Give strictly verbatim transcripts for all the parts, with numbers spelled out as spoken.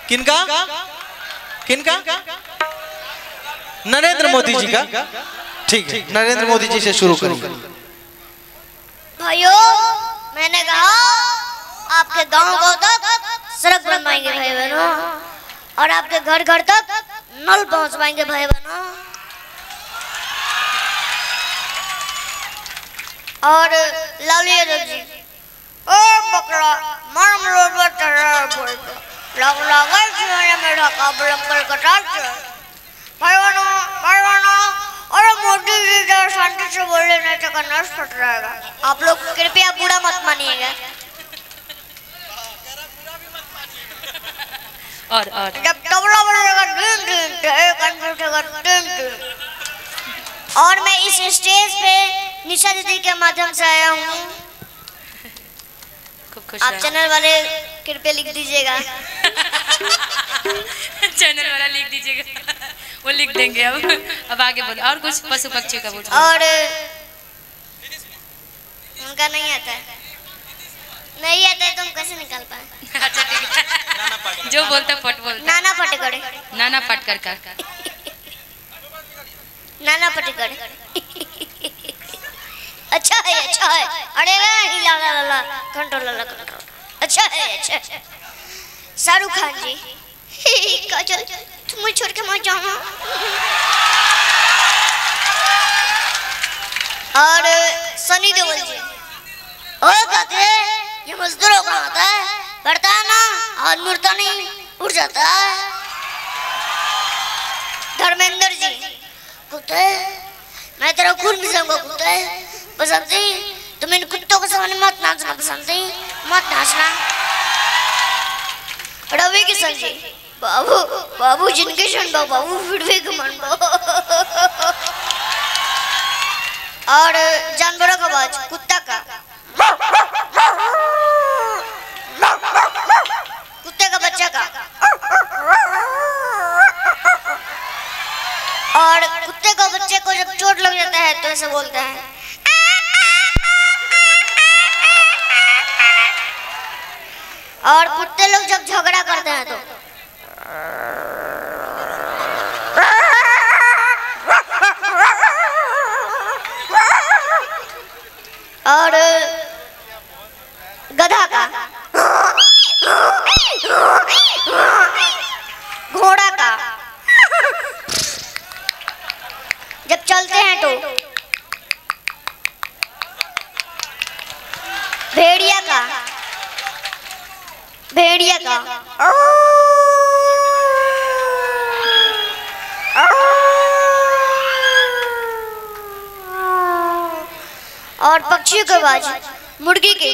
किनका किनका? नरेंद्र मोदी जी का। ठीक है, नरेंद्र मोदी जी से शुरू करिए। भाइयों, मैंने कहा आपके गांव गांव तक सड़क बनवाएंगे भाई बहनों, और आपके घर घर तक नल पहुंचवाएंगे भाई बहनों। और लाली यादव जी, ओ बकरा मरम रोड पर चढ़ा बोल लग लगा जिन्होंने मेरा काबुल अंकल कटार किया भाई बहनों, भाई बहनों। और मोदी जी जरा शांति से बोले, नहीं तो का नर्स फट रहेगा। आप लोग कृपया बुरा मत मानिएगा। और और जब तबला बजेगा दिन दिन तो एक अंदर उठेगा दिन दिन। और मैं इस स्टेज पे निशा दीदी के माध्यम से आया हूँ। खूब खुश आप रहो। चैनल वाले कृपया लिख दीजिएगा। चैनल वाला लिख दीजिएगा, वो लिख देंगे। अब अब आगे बोलो। और कुछ पशु पक्षी का बोलो। और उनका नहीं आता है, नहीं आता है, तुम कैसे निकाल पाए? अच्छा ठीक है, जो बोलते फट बोलते। नाना पटेकड़, नाना पाटकर का। नाना पटेकड़। अच्छा है, अच्छा है। अरे हिला ला ला ला कंट्रोल ला ला कंट्रोल। अच्छा है, अच्छा है। शाहरुख खान जी, काजल तुम मुझे छोड़ के मत जाना। और सनी देओल जी, ओ कहते ये मजदूरों का होता है, पढ़ता है ना और मुड़ता नहीं, उड़ जाता है। धर्मेंद्र जी, कुत्ते मैं तेरा खून मिलाऊंगा कुत्ते, बसंती तुम इन कुत्तों के सामने मत नाचना, बसंती मत नाचना। रवि किशन जी, बाबू बाबू जिनके शन बाबू फिर भी घमंड बा। और जानवरों का आवाज, कुत्ता का, कुत्ते का बच्चा का। और कुत्ते को बच्चे को जब चोट लग जाता है तो ऐसे बोलते हैं। और कुत्ते लोग जब झगड़ा करते हैं तो और गधा का, घोड़ा का जब चलते हैं तो, भेड़िया का, भेड़िया का। और पक्षियों की आवाज, मुर्गी की,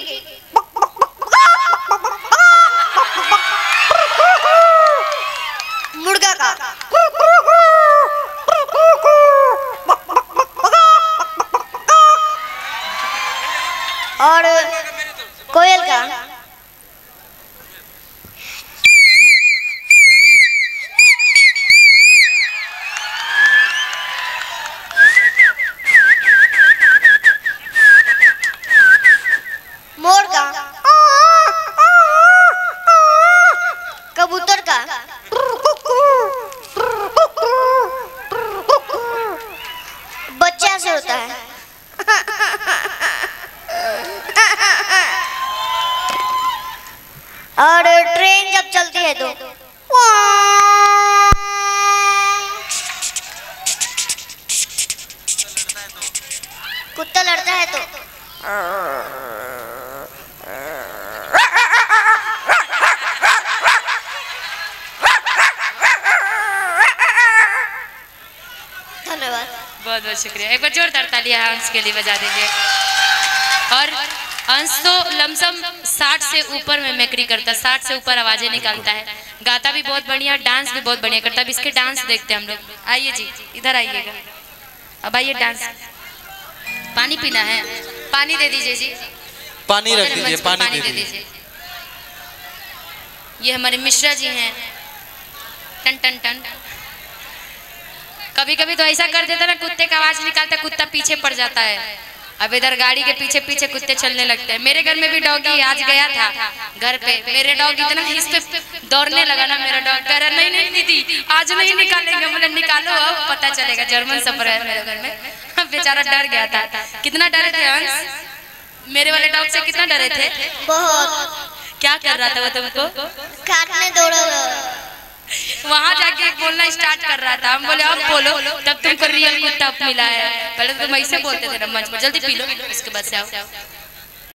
मुर्गा का, और कोयल का। मोर का, कबूतर का, बच्चा से होता है। और ट्रेन जब चलती है तो कुत्ता लड़ता है तो धन्यवाद, बहुत बहुत शुक्रिया। एक बार जोरदार तालियां हंस के लिए बजा दीजिए। और अंश तो लमसम साठ से ऊपर में मैक्री करता है, साठ से ऊपर आवाजें निकालता है, गाता भी बहुत बढ़िया, डांस भी बहुत बढ़िया करता है। अब इसके डांस देखते हैं हम लोग। आइए जी, इधर आइएगा। अब आइए डांस। पानी पीना है, पानी दे दीजिए जी, पानी रख दीजिए, पानी, पानी दे दीजिए। ये हमारे मिश्रा जी हैं, टन टन टन। कभी कभी तो ऐसा कर देता ना, कुत्ते का आवाज निकालता, कुत्ता पीछे पड़ जाता है। अब इधर गाड़ी के पीछे पीछे कुत्ते चलने लगते हैं। मेरे घर में भी डॉगी आज गया था घर पे, मेरे डॉग इतना इस पे दौड़ने लगा ना, मेरा डॉग कह रहा नहीं नहीं दीदी आज नहीं निकालेंगे, मतलब निकालो अब पता चलेगा। जर्मन सफर है मेरे घर में। बेचारा डर गया था। कितना डरे थे हंस? मेरे वाले डॉग से कितना डरे थे? बहुत। क्या कर रहा था वो तुमको? काटने दौड़ा वहां जाके बोलना स्टार्ट कर रहा था। हम बोले अब बोलो, तब तुमको रियल कुत्ता मिला है। पहले तो तुम ऐसे बोलते थे ना मंच पर, जल्दी पी लो उसके बाद से आओ।